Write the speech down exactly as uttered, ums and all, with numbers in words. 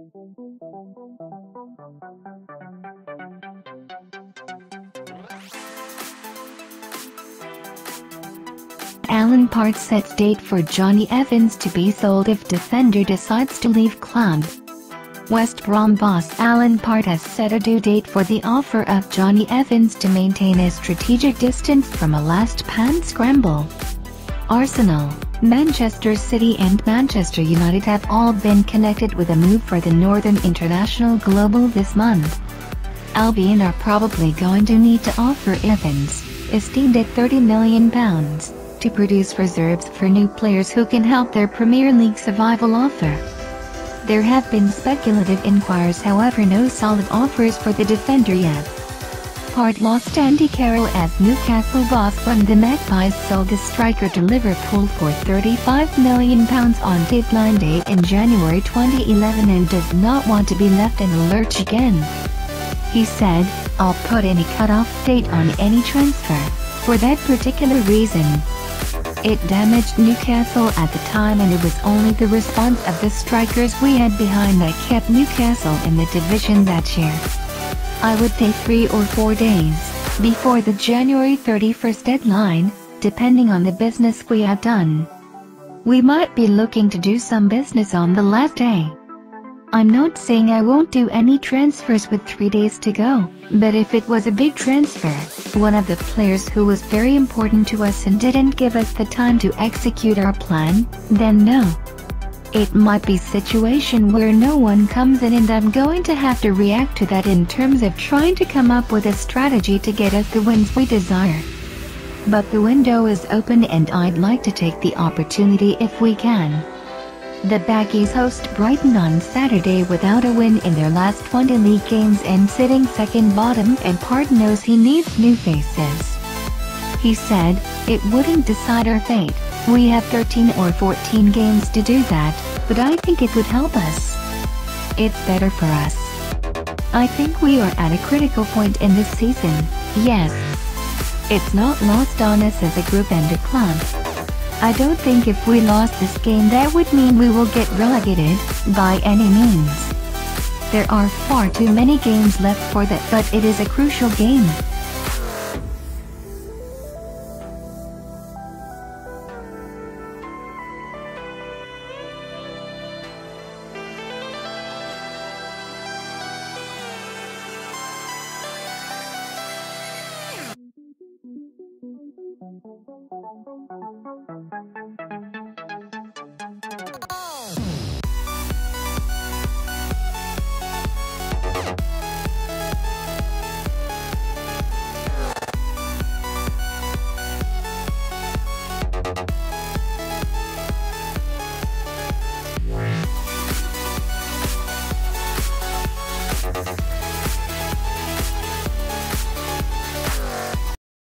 Alan Part sets date for Jonny Evans to be sold if defender decides to leave club. West Brom boss Alan Part has set a due date for the offer of Jonny Evans to maintain a strategic distance from a last-pan scramble. Arsenal, Manchester City and Manchester United have all been connected with a move for the Northern International Global this month. Albion are probably going to need to offer Evans, esteemed at thirty million pounds, to produce reserves for new players who can help their Premier League survival offer. There have been speculative inquiries, however no solid offers for the defender yet. Part lost Andy Carroll as Newcastle boss when the Magpies sold the striker to Liverpool for thirty-five million pounds on deadline day in January twenty eleven and does not want to be left in the lurch again. He said, "I'll put any cut-off date on any transfer, for that particular reason." It damaged Newcastle at the time, and it was only the response of the strikers we had behind that kept Newcastle in the division that year. I would think three or four days before the January thirty-first deadline, depending on the business we had done. We might be looking to do some business on the last day. I'm not saying I won't do any transfers with three days to go, but if it was a big transfer, one of the players who was very important to us and didn't give us the time to execute our plan, then no. It might be a situation where no one comes in and I'm going to have to react to that in terms of trying to come up with a strategy to get us the wins we desire. But the window is open and I'd like to take the opportunity if we can. The Baggies host Brighton on Saturday without a win in their last twenty league games and sitting second bottom, and Part knows he needs new faces. He said, "It wouldn't decide our fate. We have thirteen or fourteen games to do that, but I think it would help us. It's better for us. I think we are at a critical point in this season, yes. It's not lost on us as a group and a club. I don't think if we lost this game that would mean we will get relegated, by any means. There are far too many games left for that, but it is a crucial game."